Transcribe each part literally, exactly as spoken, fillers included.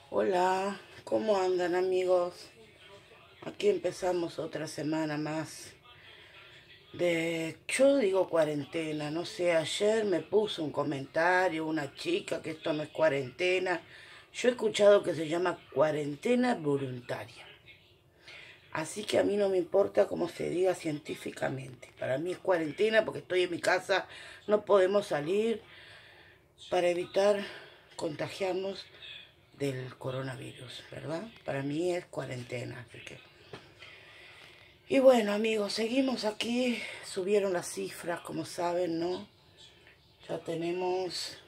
Hola, ¿cómo andan amigos? Aquí empezamos otra semana más de, yo digo cuarentena, no sé, ayer me puso un comentario una chica que esto no es cuarentena. Yo he escuchado que se llama cuarentena voluntaria. Así que a mí no me importa cómo se diga científicamente. Para mí es cuarentena porque estoy en mi casa, no podemos salir para evitar contagiarnos del coronavirus, ¿verdad? Para mí es cuarentena, así que... Y bueno, amigos, seguimos aquí. Subieron las cifras, como saben, ¿no? Ya tenemos...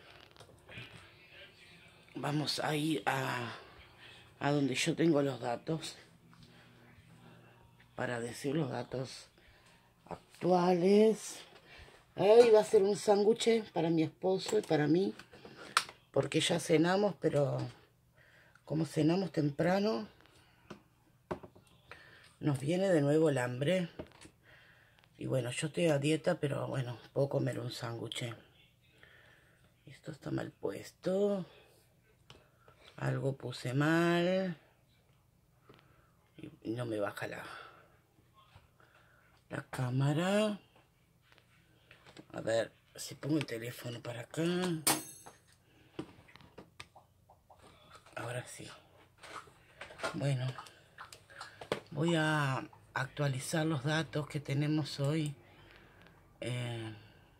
Vamos a ir a, a donde yo tengo los datos para decir los datos actuales. Ahí va a ser un sándwich para mi esposo y para mí, porque ya cenamos, pero como cenamos temprano, nos viene de nuevo el hambre. Y bueno, yo estoy a dieta, pero bueno, puedo comer un sándwich. Esto está mal puesto. Algo puse mal. Y no me baja la, la cámara. A ver si pongo el teléfono para acá. Ahora sí. Bueno, voy a actualizar los datos que tenemos hoy. Eh,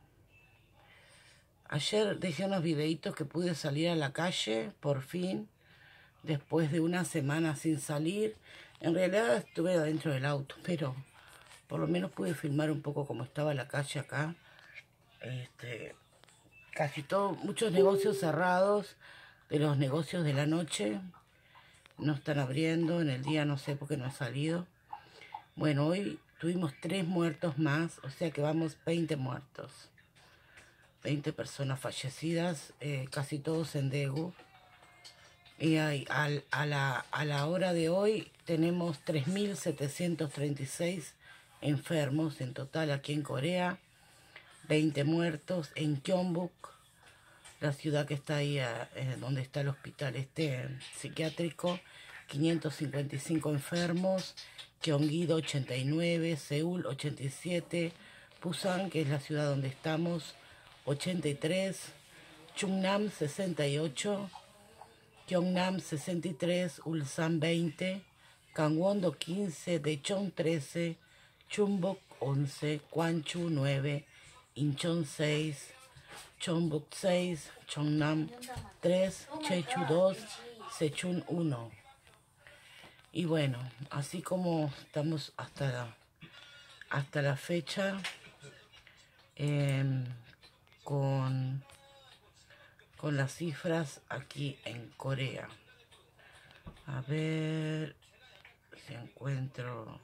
ayer dejé unos videitos que pude salir a la calle, por fin, después de una semana sin salir. En realidad estuve adentro del auto, pero por lo menos pude filmar un poco cómo estaba la calle acá. Este, casi todo, muchos negocios cerrados, de los negocios de la noche, no están abriendo, en el día no sé por qué no he salido. Bueno, hoy tuvimos tres muertos más, o sea que vamos veinte muertos. veinte personas fallecidas, eh, casi todos en Daegu. Y hay, al, a, la, a la hora de hoy tenemos tres mil setecientos treinta y seis enfermos en total aquí en Corea. veinte muertos en Gyeongbuk, la ciudad que está ahí, eh, donde está el hospital este psiquiátrico. quinientos cincuenta y cinco enfermos. Gyeonggi-do ochenta y nueve, Seúl ochenta y siete, Busan, que es la ciudad donde estamos, ochenta y tres, Chungnam sesenta y ocho, Gyeongnam sesenta y tres, Ulsan veinte, Gangwon-do quince, Daejeon trece, Chunbok once, Gwangju nueve, Incheon seis, Chongbuk seis, Cheongnam tres, Jeju dos, Sechun uno. Y bueno, así como estamos hasta la, hasta la fecha eh, con, con las cifras aquí en Corea. A ver si encuentro...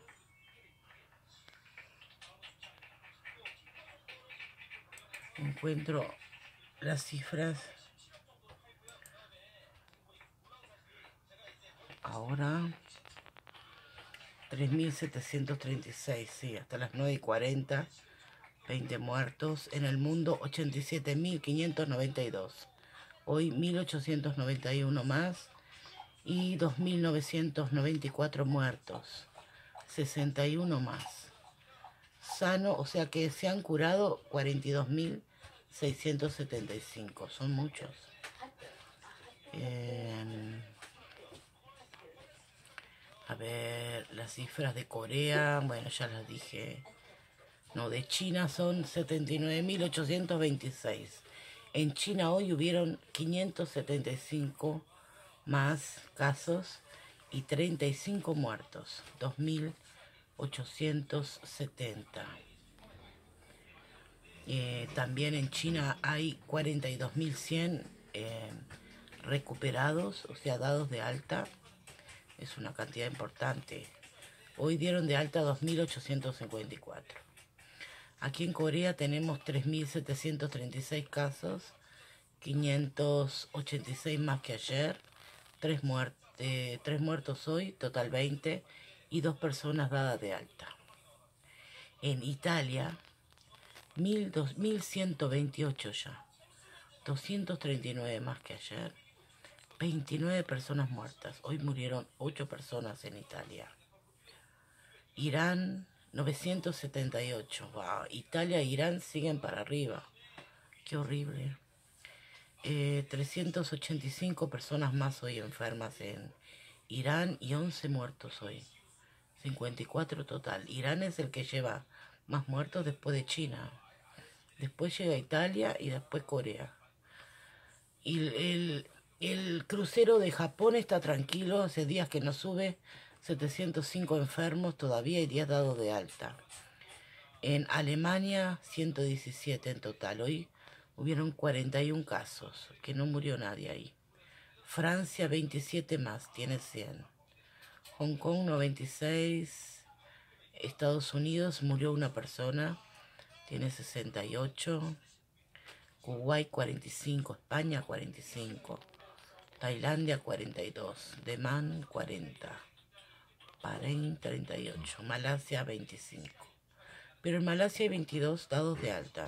Encuentro las cifras ahora. tres mil setecientos treinta y seis, sí, hasta las nueve y cuarenta. veinte muertos. En el mundo, ochenta y siete mil quinientos noventa y dos. Hoy, mil ochocientos noventa y uno más. Y dos mil novecientos noventa y cuatro muertos. sesenta y uno más. Sano, o sea que se han curado cuarenta y dos mil seiscientos setenta y cinco. Son muchos. Eh, a ver, las cifras de Corea, bueno, ya las dije. No, de China son setenta y nueve mil ochocientos veintiséis. En China hoy hubieron quinientos setenta y cinco más casos y treinta y cinco muertos, dos mil ochocientos setenta. Eh, también en China hay cuarenta y dos mil cien eh, recuperados, o sea, dados de alta. Es una cantidad importante. Hoy dieron de alta dos mil ochocientos cincuenta y cuatro. Aquí en Corea tenemos tres mil setecientos treinta y seis casos, quinientos ochenta y seis más que ayer, tres, muert eh, tres muertos hoy, total veinte, y dos personas dadas de alta. En Italia, mil ciento veintiocho ya, doscientos treinta y nueve más que ayer, veintinueve personas muertas. Hoy murieron ocho personas en Italia. Irán, novecientos setenta y ocho. Wow. Italia e Irán siguen para arriba. Qué horrible. Eh, trescientas ochenta y cinco personas más hoy enfermas en Irán y once muertos hoy. cincuenta y cuatro total. Irán es el que lleva más muertos después de China. Después llega Italia y después Corea. Y el, el, el crucero de Japón está tranquilo. Hace días que no sube. setecientos cinco enfermos todavía y diez dados de alta. En Alemania, ciento diecisiete en total. Hoy hubieron cuarenta y un casos, que no murió nadie ahí. Francia, veintisiete más, tiene cien. Hong Kong, noventa y seis. Estados Unidos, murió una persona, tiene sesenta y ocho. Kuwait, cuarenta y cinco. España, cuarenta y cinco. Tailandia, cuarenta y dos. Demán, cuarenta. Bahrein, treinta y ocho. Malasia, veinticinco. Pero en Malasia hay veintidós dados de alta.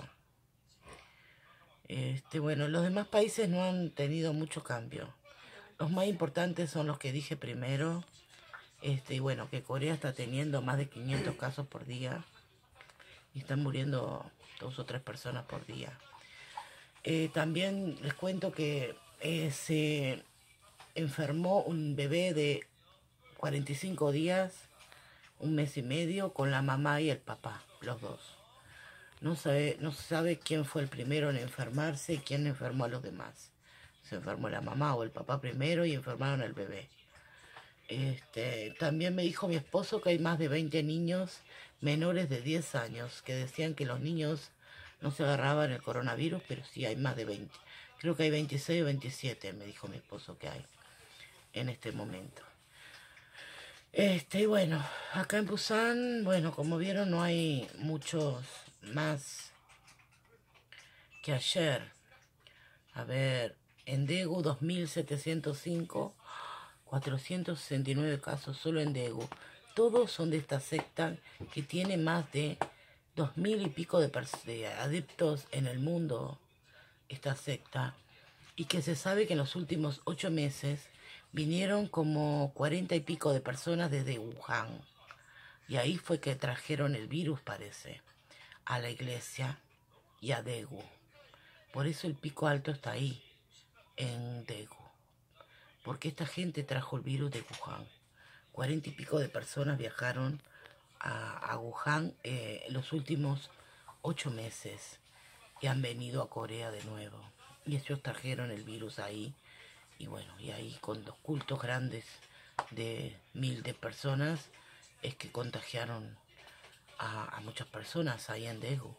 Este, bueno, los demás países no han tenido mucho cambio. Los más importantes son los que dije primero. Este, y bueno, que Corea está teniendo más de quinientos casos por día. Y están muriendo dos o tres personas por día. Eh, también les cuento que eh, se enfermó un bebé de cuarenta y cinco días, un mes y medio, con la mamá y el papá, los dos. No sabe, no se sabe quién fue el primero en enfermarse y quién enfermó a los demás. Se enfermó la mamá o el papá primero y enfermaron al bebé. Este, también me dijo mi esposo que hay más de veinte niños menores de diez años que decían que los niños no se agarraban el coronavirus, pero sí hay más de veinte. Creo que hay veintiséis o veintisiete, me dijo mi esposo, que hay en este momento. Este, bueno, acá en Busan, bueno, como vieron, no hay muchos más que ayer. A ver, en Daegu, dos mil setecientos cinco, cuatrocientos sesenta y nueve casos solo en Daegu. Todos son de esta secta que tiene más de dos mil y pico de, de adeptos en el mundo, esta secta, y que se sabe que en los últimos ocho meses vinieron como cuarenta y pico de personas desde Wuhan. Y ahí fue que trajeron el virus, parece, a la iglesia y a Daegu. Por eso el pico alto está ahí, en Daegu. Porque esta gente trajo el virus de Wuhan. Cuarenta y pico de personas viajaron a, a Wuhan eh, los últimos ocho meses y han venido a Corea de nuevo. Y ellos trajeron el virus ahí. Y bueno, y ahí con dos cultos grandes de mil de personas es que contagiaron a, a muchas personas ahí en Daegu.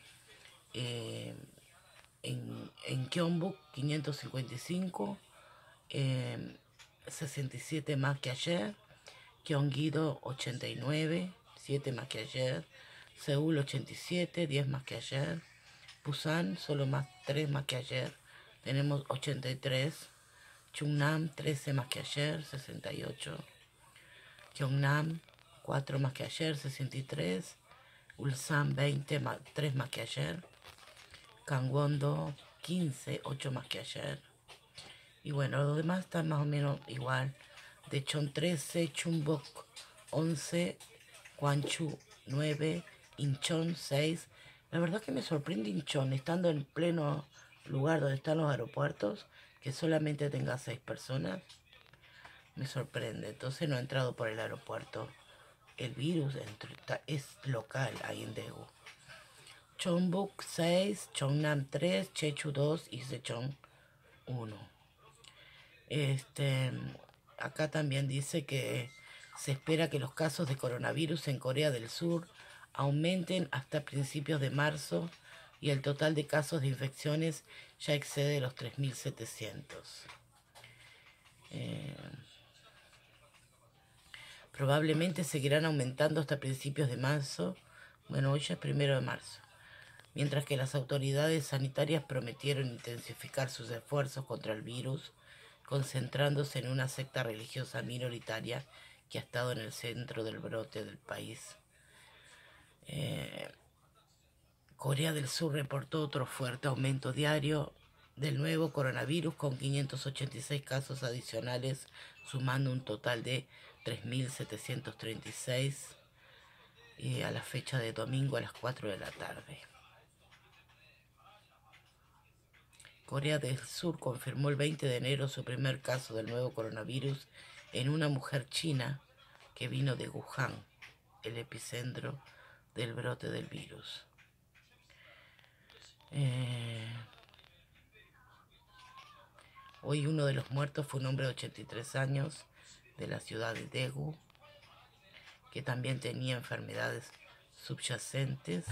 Eh, en, en Gyeongbuk, quinientos cincuenta y cinco, eh, sesenta y siete más que ayer. Gyeonggi-do, ochenta y nueve, siete más que ayer. Seúl, ochenta y siete, diez más que ayer. Busan, solo más, tres más que ayer. Tenemos ochenta y tres. Chungnam, trece más que ayer, sesenta y ocho. Gyeongnam, cuatro más que ayer, sesenta y tres. Ulsan, veinte, más, tres más que ayer. Gangwon-do, quince, ocho más que ayer. Y bueno, los demás están más o menos igual. Daecheon, trece, Chungbok, once, Gwangju, nueve, Incheon, seis. La verdad que me sorprende Incheon, estando en pleno lugar donde están los aeropuertos, que solamente tenga seis personas. Me sorprende. Entonces no ha entrado por el aeropuerto. El virus es local ahí en Daegu. Chongbuk, seis, Cheongnam, tres, Jeju, dos y Sejong, uno. Este, acá también dice que se espera que los casos de coronavirus en Corea del Sur aumenten hasta principios de marzo y el total de casos de infecciones ya excede los tres mil setecientos. Eh, probablemente seguirán aumentando hasta principios de marzo. Bueno, hoy ya es primero de marzo. Mientras que las autoridades sanitarias prometieron intensificar sus esfuerzos contra el virus, concentrándose en una secta religiosa minoritaria que ha estado en el centro del brote del país. Eh, Corea del Sur reportó otro fuerte aumento diario del nuevo coronavirus con quinientos ochenta y seis casos adicionales, sumando un total de tres mil setecientos treinta y seis eh, a la fecha de domingo a las cuatro de la tarde. Corea del Sur confirmó el veinte de enero su primer caso del nuevo coronavirus en una mujer china que vino de Wuhan, el epicentro del brote del virus. Eh, hoy uno de los muertos fue un hombre de ochenta y tres años de la ciudad de Daegu, que también tenía enfermedades subyacentes.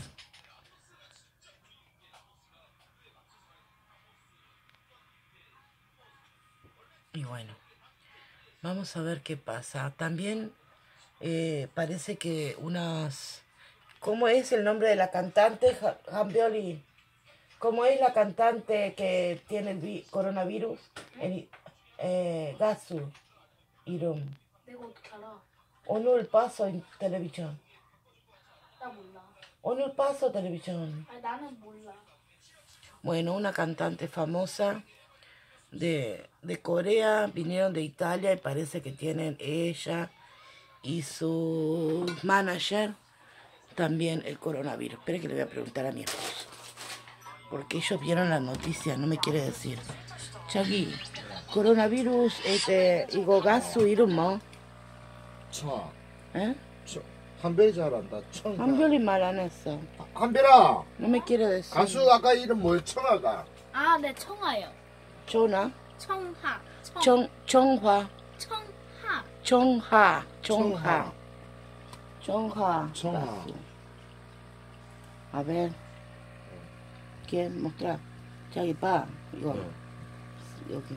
Y bueno, vamos a ver qué pasa. También eh, parece que unas... ¿Cómo es el nombre de la cantante, Hambioli? ¿Cómo es la cantante que tiene el coronavirus? El, eh, Gasu 이름. 내가 어떻게 알아? 오늘 봤어 televisión. 나 몰라. 오늘 봤어 televisión. 아니 나는 몰라. Bueno, una cantante famosa de, de Corea, vinieron de Italia y parece que tienen ella y su manager también el coronavirus. Espera que le voy a preguntar a mi esposo, porque ellos vieron la noticia, no me quiere decir. 자기, coronavirus este 이거 가수 이름 뭐? 청. ¿Eh? 한별이 잘한다. 청. 한별이 말 안 했어. 한별아. No me quiere decir. 가수 아까 이름 뭘 청아가? 아, 네 청아요. 조나? 청하. 청. 정, 정화. 청하. 정하. 정하. 정하. 정하. 가수. A ver. ¿Quién? Mostrar. 자기 봐. 이거. 여기.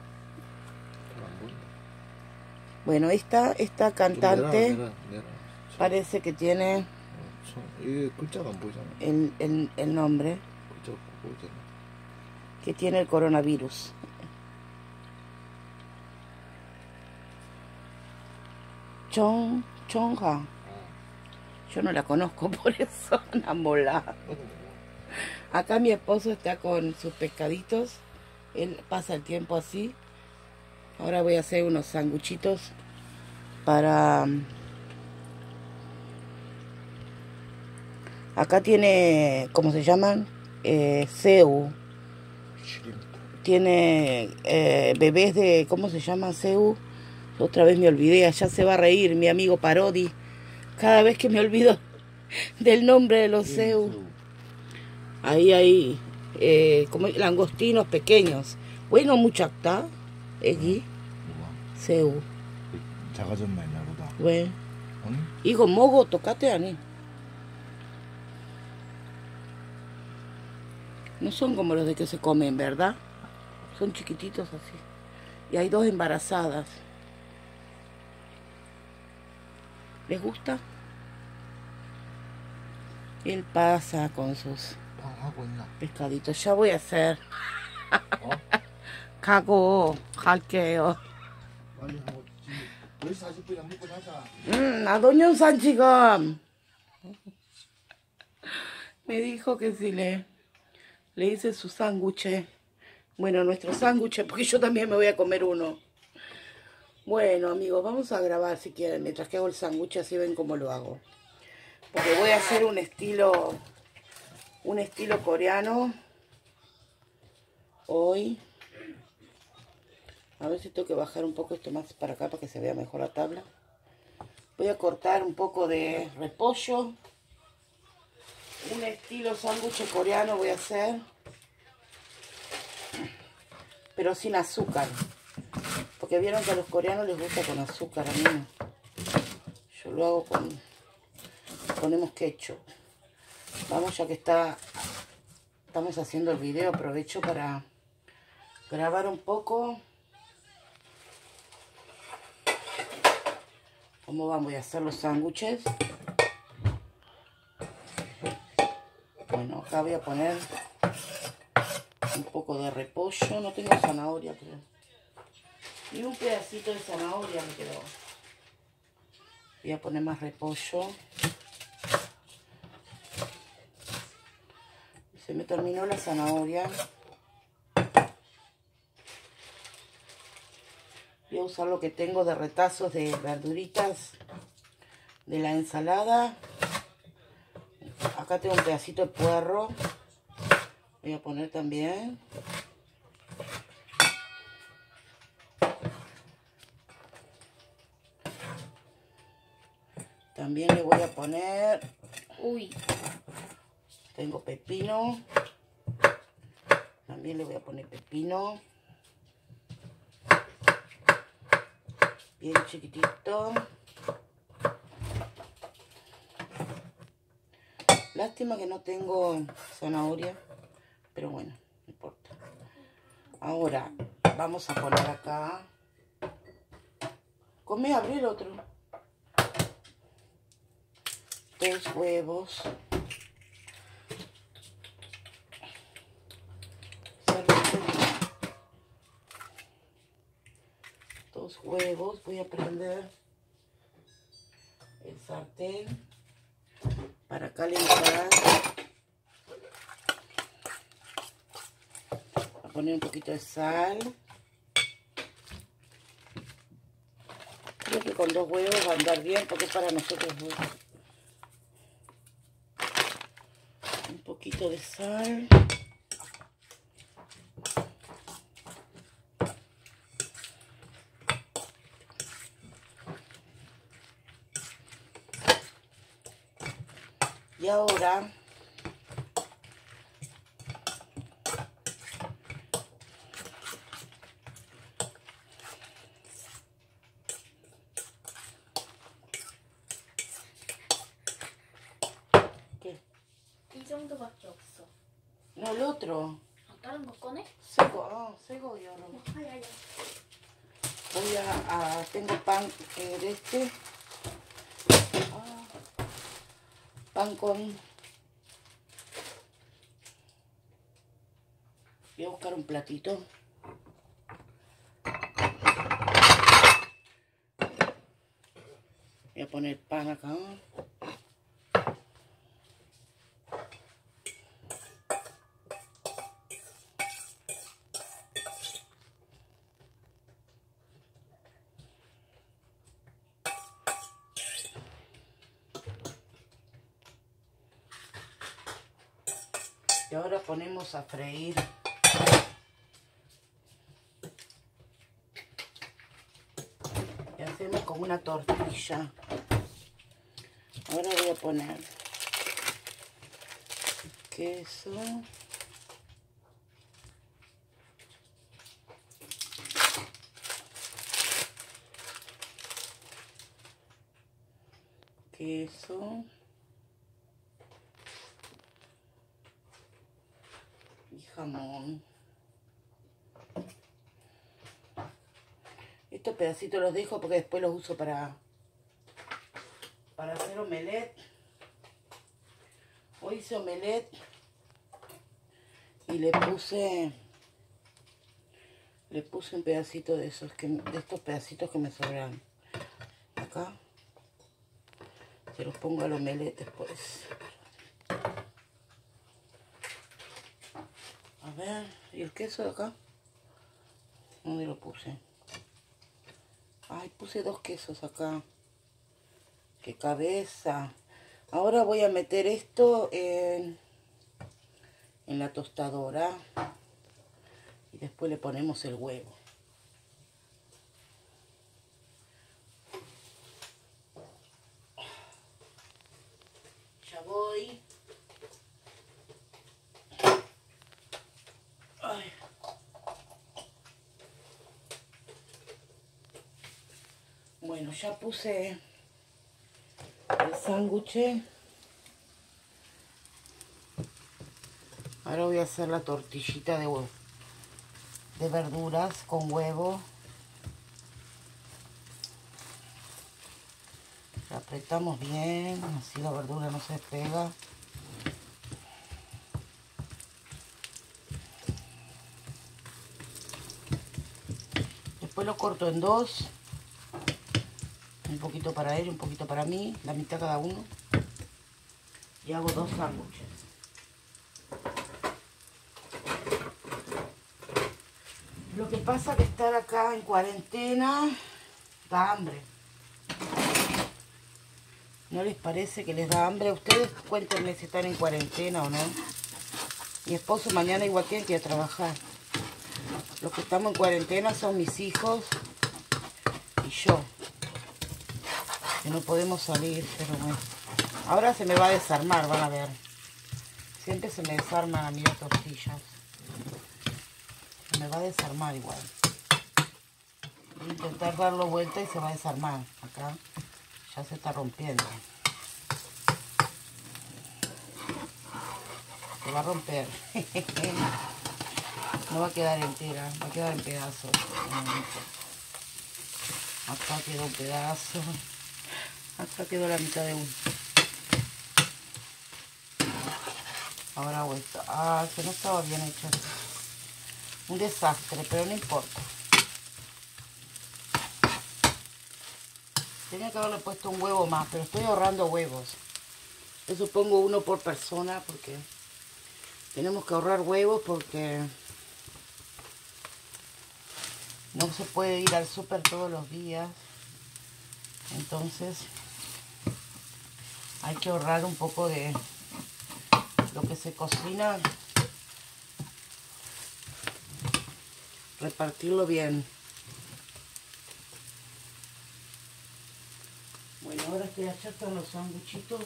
Bueno, esta, esta cantante 내라, 내라, 내라. parece que tiene 청. 이 글자가 안 보이잖아. el, el, el nombre, 글자 보이잖아. que tiene el coronavirus. Chong, Chongha. Yo no la conozco, por eso la mola. Acá mi esposo está con sus pescaditos. Él pasa el tiempo así. Ahora voy a hacer unos sanguchitos para... Acá tiene, ¿cómo se llaman? Eh, Seu. Tiene eh, bebés de, ¿cómo se llama Seu? Otra vez me olvidé, allá se va a reír mi amigo Parodi. Cada vez que me olvido del nombre de los Seu. Ahí hay eh, como langostinos pequeños. Bueno, mucha acta. 애기 새우. 작아졌나 있나 보다. 왜? 응? 이거 먹어 똑같아 아니? No son como los de que se comen, ¿verdad? Son chiquititos así. Y hay dos embarazadas. ¿Les gusta? Él pasa con sus 하고 있나? pescaditos. Ya voy a hacer. 어? 가고 갈게요. 빨리 하고 열 사십 분이나 먹고 자자. Mm, a Doña San chica. Me dijo que si le, le hice su sándwich. Bueno, nuestro sándwich, porque yo también me voy a comer uno. Bueno, amigos, vamos a grabar si quieren, mientras que hago el sándwich, así ven cómo lo hago. Porque voy a hacer un estilo, un estilo coreano hoy. A ver si tengo que bajar un poco esto más para acá para que se vea mejor la tabla. Voy a cortar un poco de repollo. Un estilo sándwich coreano voy a hacer. Pero sin azúcar. Porque vieron que a los coreanos les gusta con azúcar. A mí no. Yo lo hago con... Ponemos ketchup. Vamos, ya que está... Estamos haciendo el video, aprovecho para grabar un poco. ¿Cómo van? Voy a hacer los sándwiches. Bueno, acá voy a poner un poco de repollo. No tengo zanahoria, creo. Y un pedacito de zanahoria me quedó. Voy a poner más repollo. Se me terminó la zanahoria. Voy a usar lo que tengo de retazos de verduritas de la ensalada. Acá tengo un pedacito de puerro. Voy a poner también. También le voy a poner... Uy. Tengo pepino. También le voy a poner pepino. Bien chiquitito. Lástima que no tengo zanahoria, pero bueno, no importa. Ahora vamos a poner acá. Come, abrir otro. Dos huevos. Dos huevos. Voy a prender el sartén para calentar. Voy a poner un poquito de sal. Creo que con dos huevos va a andar bien porque es para nosotros dos. Un poquito de sal. Y ahora ¿qué? 이 정도밖에 없어. No, el otro. 아, 다른 거 꺼내? Seco, ah, seco y ahora. 아야, 아야. Voy a, a tengo pan eh, de este. Ah, pan con... Voy a buscar un platito. Voy a poner pan acá. Y ahora ponemos a freír. Y hacemos como una tortilla. Ahora voy a poner queso. Queso. Y jamón. Estos pedacitos los dejo porque después los uso para, para hacer omelette. Hoy hice omelette y le puse le puse un pedacito de esos que, de estos pedacitos que me sobran acá. Se los pongo al omelette después. A ver, ¿y el queso de acá? ¿Dónde lo puse? Ay, puse dos quesos acá. ¡Qué cabeza! Ahora voy a meter esto en, en la tostadora. Y después le ponemos el huevo. Ya voy. Ay. Bueno, ya puse el sándwich. Ahora voy a hacer la tortillita de huevo, de verduras con huevo. La apretamos bien, así la verdura no se pega. Después lo corto en dos. Un poquito para él y un poquito para mí, la mitad cada uno. Y hago dos sándwiches. Lo que pasa es que estar acá en cuarentena da hambre. ¿No les parece que les da hambre? Ustedes cuéntenme si están en cuarentena o no. Mi esposo mañana igual tiene que ir a trabajar. Los que estamos en cuarentena son mis hijos y yo. Que no podemos salir, pero bueno. Ahora se me va a desarmar, van a ver. Siempre se me desarman a mí las tortillas. Se me va a desarmar igual. Voy a intentar darlo vuelta y se va a desarmar. Acá ya se está rompiendo. Se va a romper. No va a quedar entera, va a quedar en pedazos. Acá quedó un pedazo. Acá quedó la mitad de uno. Ahora hago esto. Ah, que no estaba bien hecho. Un desastre, pero no importa. Tenía que haberle puesto un huevo más, pero estoy ahorrando huevos. Yo supongo uno por persona porque tenemos que ahorrar huevos porque no se puede ir al súper todos los días. Entonces hay que ahorrar un poco de lo que se cocina. Repartirlo bien. Bueno, ahora que ya están los sanguchitos.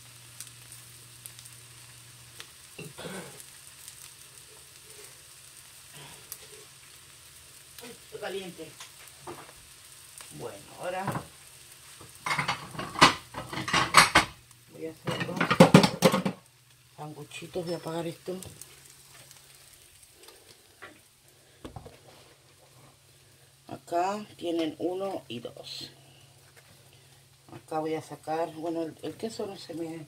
Está caliente. Bueno, ahora voy a hacer dos sanguchitos. Voy a apagar esto. Acá tienen uno y dos. Acá voy a sacar, bueno, el, el queso no se me...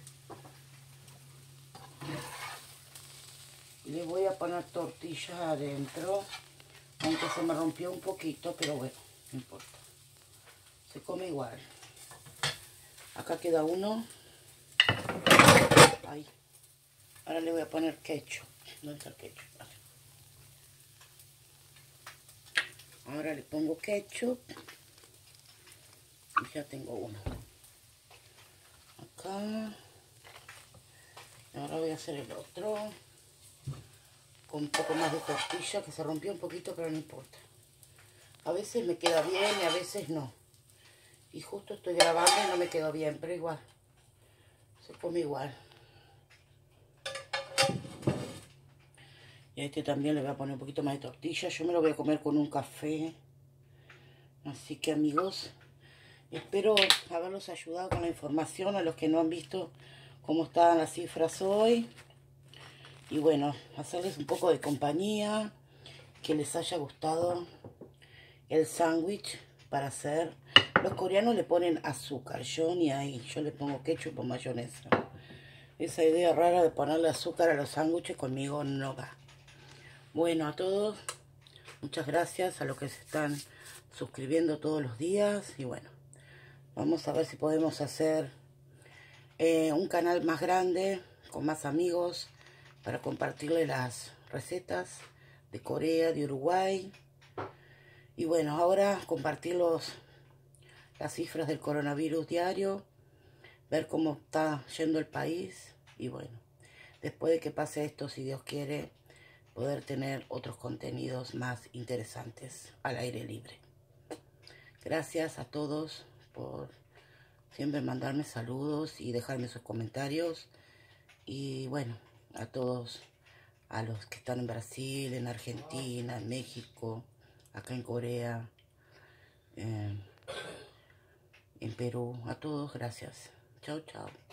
Le voy a poner tortilla adentro, aunque se me rompió un poquito, pero bueno, no importa. Se come igual. Acá queda uno. Ahí. Ahora le voy a poner ketchup. ¿Dónde está el ketchup? Ahora le pongo ketchup. Y ya tengo uno. Acá. Ahora voy a hacer el otro. Con un poco más de tortilla, que se rompió un poquito, pero no importa. A veces me queda bien y a veces no. Y justo estoy grabando y no me quedó bien, pero igual. Se come igual. Y a este también le voy a poner un poquito más de tortilla. Yo me lo voy a comer con un café. Así que, amigos, espero haberlos ayudado con la información a los que no han visto cómo estaban las cifras hoy. Y bueno, hacerles un poco de compañía, que les haya gustado el sándwich para hacer. Los coreanos le ponen azúcar, yo ni ahí, yo le pongo ketchup o mayonesa. Esa idea rara de ponerle azúcar a los sándwiches conmigo no va. Bueno, a todos, muchas gracias a los que se están suscribiendo todos los días. Y bueno, vamos a ver si podemos hacer eh, un canal más grande, con más amigos, para compartirle las recetas de Corea, de Uruguay. Y bueno, ahora compartir los, las cifras del coronavirus diario, ver cómo está yendo el país. Y bueno, después de que pase esto, si Dios quiere, poder tener otros contenidos más interesantes al aire libre. Gracias a todos por siempre mandarme saludos y dejarme sus comentarios. Y bueno, a todos, a los que están en Brasil, en Argentina, en México, acá en Corea, eh, en Perú, a todos gracias. Chao, chao.